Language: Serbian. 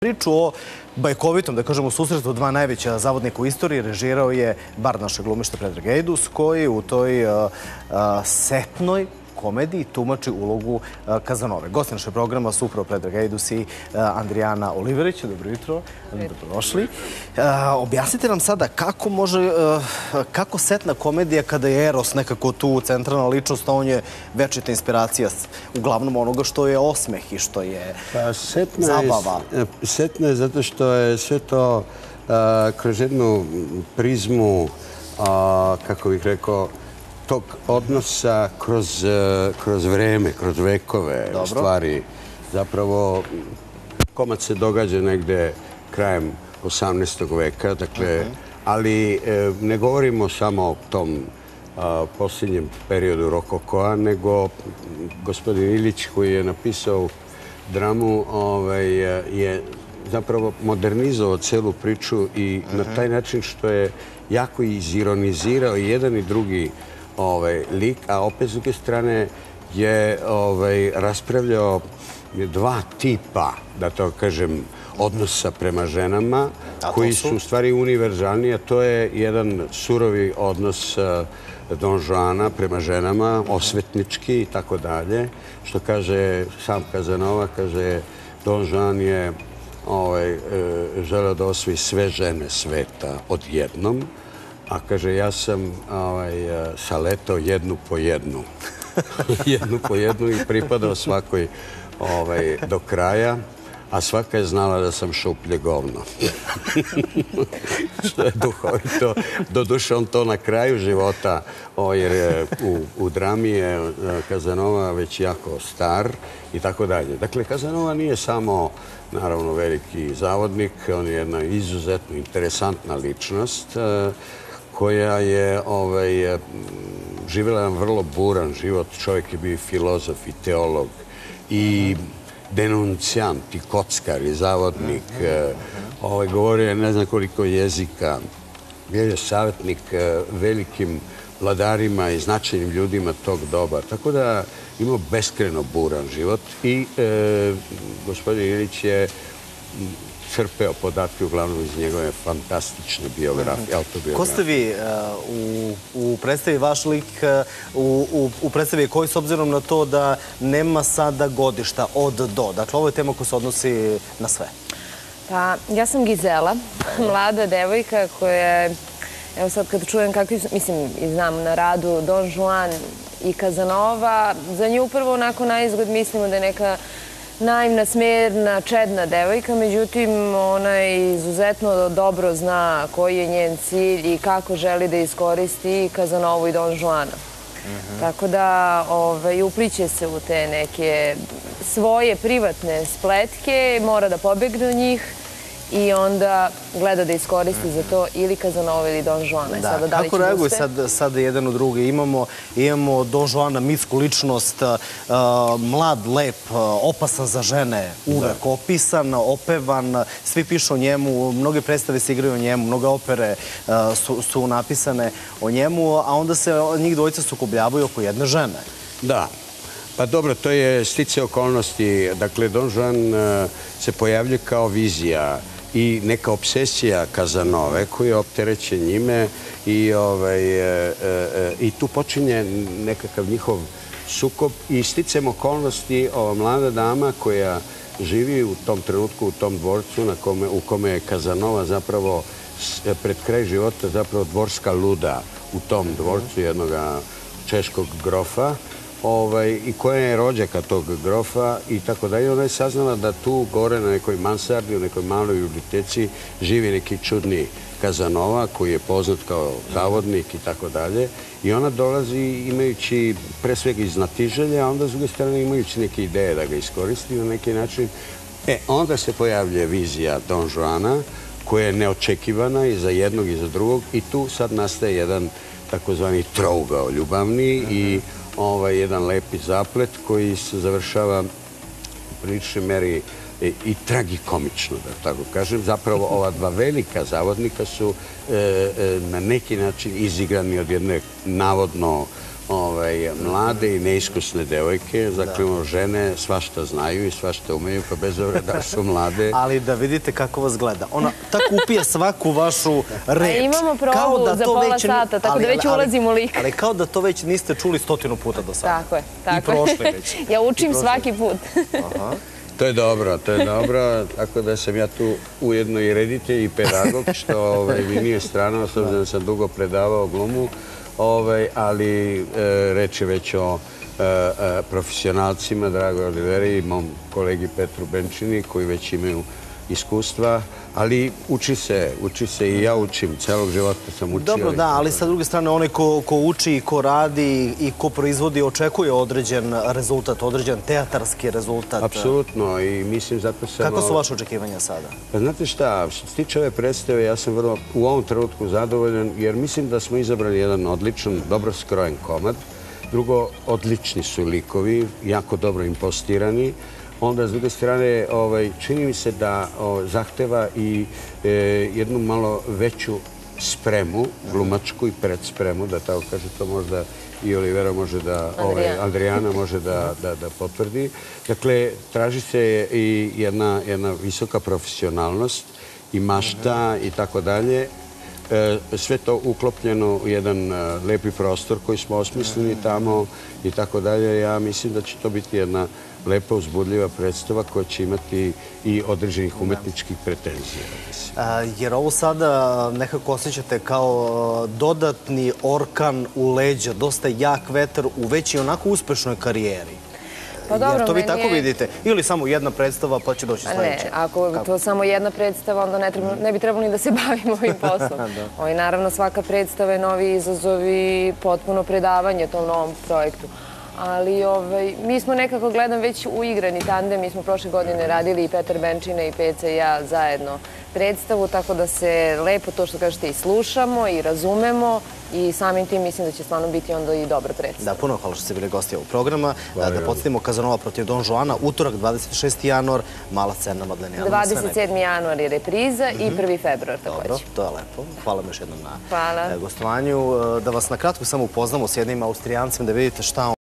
Priču o bajkovitom, da kažemo, susretu dva najveća zavodnika u istoriji režirao je bar naše glumište Predrag Ejdus, koji u toj setnoj komediji tumači ulogu Kazanove. Gosti našeg programa su upravo Predrag Ejdus i Andrijana Oliverić. Dobro jutro, dobrodošli. Objasnite nam sada kako setna komedija kada je Eros nekako tu centralna ličnost, a on je večita inspiracija uglavnom onoga što je osmeh i što je zabava. Setna je zato što je sve to kroz jednu prizmu, kako bih rekao, tog odnosa kroz vreme, kroz vekove stvari. Zapravo, komad se događa negde krajem 18. veka, dakle, ali ne govorimo samo o tom posljednjem periodu rokokoa, nego gospodin Ilić koji je napisao dramu je zapravo modernizovao celu priču i na taj način što je jako izironizirao i jedan i drugi lik, a opet s druge strane je raspravljao dva tipa, da to kažem, odnosa prema ženama, koji su u stvari univerzalni, a to je jedan surovi odnos Don Juana prema ženama, osvetnički i tako dalje. Što kaže sam Kazanova, kaže Don Juan je želeo da osvoji sve žene sveta odjednom, a kaže, ja sam saletao jednu po jednu. Jednu po jednu i pripadao svakoj do kraja, a svaka je znala da sam šuplje govno. Što je duhovito. Doduše, on to na kraju života, jer u drami je Kazanova već jako star i tako dalje. Dakle, Kazanova nije samo, naravno, veliki zavodnik, on je jedna izuzetno interesantna ličnost, koja je živjela jedan vrlo buran život. Čovjek je bio filozof i teolog i denuncijant i kockar i zavodnik. Govorio je ne znam koliko jezika. Bio je savjetnik velikim vladarima i značajnim ljudima tog doba. Tako da imao beskreno buran život i gospodin Ilić je crpeo podatke uglavnom iz njegove fantastične biografije, autobiografije. Ko ste vi u predstavi, vaš lik u predstavi koji, s obzirom na to da nema sada godišta od do? Dakle, ovo je tema koja se odnosi na sve. Pa, ja sam Gizela, mlada devojka koja, evo sad kad čujem kakvi, mislim, i znam na radu Don Juan i Kazanova, za nju prvo onako naizgled mislimo da je neka naivna, smerna, čedna devojka, međutim, ona izuzetno dobro zna koji je njen cilj i kako želi da iskoristi Kazanovu i Don Juana. Tako da upliće se u te neke svoje privatne spletke, mora da pobegne od njih i onda gleda da iskoristi za to ili Kazanova ili Don Juana. Kako reaguju sad jedan u drugi? Imamo Don Juana, mitsku ličnost, mlad, lep, opasan za žene, uvek opisan, opevan, svi pišu o njemu, mnoge predstave se igraju o njemu, mnoge opere su napisane o njemu, a onda se njih dvojica sukobljavaju oko jedne žene. Da. Pa dobro, to je stice okolnosti. Dakle, Don Juan se pojavlja kao vizija i neka obsesija Kazanove koji je opterećen njime i tu počinje nekakav njihov sukob i sticem okolnosti ova mlada dama koja živi u tom trenutku u tom dvorcu u kome je Kazanova zapravo pred kraj života zapravo dvorska luda u tom dvorcu jednog češkog grofa i koja je rođaka tog grofa i tako dalje. Ona je saznala da tu gore na nekoj mansardi, u nekoj maloj biblioteci živi neki čudni Kazanova koji je poznat kao zavodnik i tako dalje. I ona dolazi imajući pre svega iz znatiželja, a onda s druge strane imajući neke ideje da ga iskoristi na neki način. Onda se pojavlja vizija Don Juana koja je neočekivana i za jednog i za drugog i tu sad nastaje jedan takozvani trougao ljubavni i jedan lepi zaplet koji se završava u priličnoj meri i tragikomično, da tako kažem. Zapravo ova dva velika zavodnika su na neki način izigrani od jedne navodno mlade i neiskusne devojke, dakle žene svašta znaju i svašta umeju, pa bez obzira da su mlade. Ali da vidite kako vas gleda. Ona tako upije svaku vašu reč. Imamo probu za pola sata, tako da već ulazim u lik. Ali kao da to već niste čuli 100 puta do sada. Tako je, tako je. I prošli već. Ja učim svaki put. To je dobro, tako da sam ja tu ujedno i reditelj i pedagog, što mi nije strano, s obzirom da sam dugo predavao glumu, ali reč je već o profesionalcima, Dragoj Oliveri i mom kolegi Petru Benčini, koji već imaju iskustva, ali uči se i ja učim, celog života sam učio. Dobro, da, ali sa druge strane, onaj ko uči i ko radi i ko proizvodi očekuje određen rezultat, određen teatarski rezultat. Apsolutno i mislim zato sam... Kako su vaše očekivanja sada? Pa znate šta, što se tiče ove predstave, ja sam vrlo u ovom trenutku zadovoljan jer mislim da smo izabrali jedan odličan, dobro skrojen komad. Drugo, odlični su likovi, jako dobro impostirani. Onda, s druge strane, čini mi se da zahteva i jednu malo veću spremu, glumačku i predspremu, da tako kaže, to možda i Olivera može da, Adriana može da potvrdi. Dakle, traži se i jedna visoka profesionalnost i mašta i tako dalje. Sve to uklopljeno u jedan lepi prostor koji smo osmislili tamo i tako dalje. Ja mislim da će to biti jedna lepa, uzbudljiva predstava koja će imati i određenih umetničkih pretenzija. Jer ovo sada nekako osjećate kao dodatni orkan u leđa, dosta jak vetar u već i onako uspešnoj karijeri. Jer to vi tako vidite? Ili samo jedna predstava pa će doći sledeća? Ne, ako je to samo jedna predstava, onda ne bi trebalo ni da se bavimo ovim poslom. Naravno, svaka predstava je novi izazov i potpuno predavanje tom novom projektu. Ali mi smo nekako, gledam, već uigrani tandem. Mi smo prošle godine radili i Petar Benčina i Peca i ja zajedno predstavu, tako da se lepo, to što kažete, i slušamo i razumemo i samim tim mislim da će stvarno biti onda i dobra predstava. Da, puno hvala što ste bili gosti ovog programa. Da podsjetimo, Kazanova protiv Don Juana, utorak 26. januar, mala scena Madlenijana. 27. januar je repriza i 1. februar također. Dobro, to je lepo. Hvala vam još jednom na gostovanju. Da vas na kratko samo upoznamo s jednim Austrijancem, da vidite šta